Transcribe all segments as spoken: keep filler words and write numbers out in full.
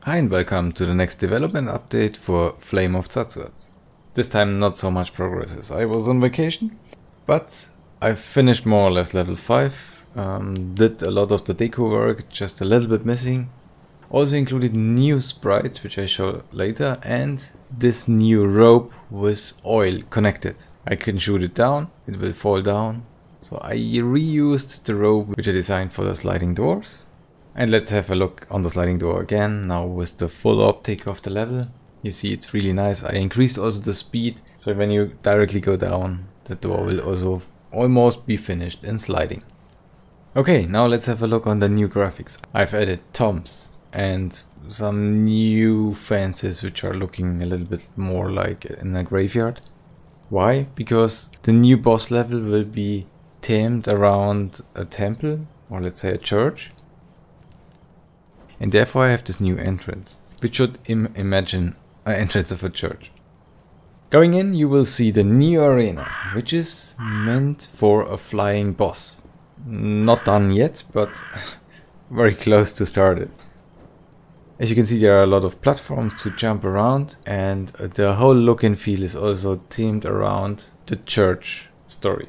Hi and welcome to the next development update for Flame of Tsatsouats. This time not so much progress as I was on vacation, but I've finished more or less level five, um, did a lot of the deco work, just a little bit missing. Also included new sprites which I show later, and this new rope with oil connected. I can shoot it down, it will fall down. So I reused the rope which I designed for the sliding doors. And let's have a look on the sliding door again, now with the full optic of the level. You see it's really nice. I increased also the speed, so when you directly go down, the door will also almost be finished in sliding. Okay, now let's have a look on the new graphics. I've added tombs and some new fences which are looking a little bit more like in a graveyard. Why? Because the new boss level will be themed around a temple, or let's say a church. And therefore I have this new entrance, which should im imagine an entrance of a church. Going in, you will see the new arena, which is meant for a flying boss. Not done yet, but very close to start it. As you can see, there are a lot of platforms to jump around, and the whole look and feel is also themed around the church story.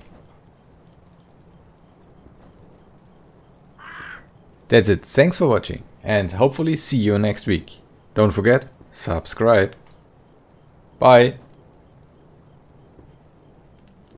That's it, thanks for watching, and hopefully see you next week. Don't forget, subscribe. Bye.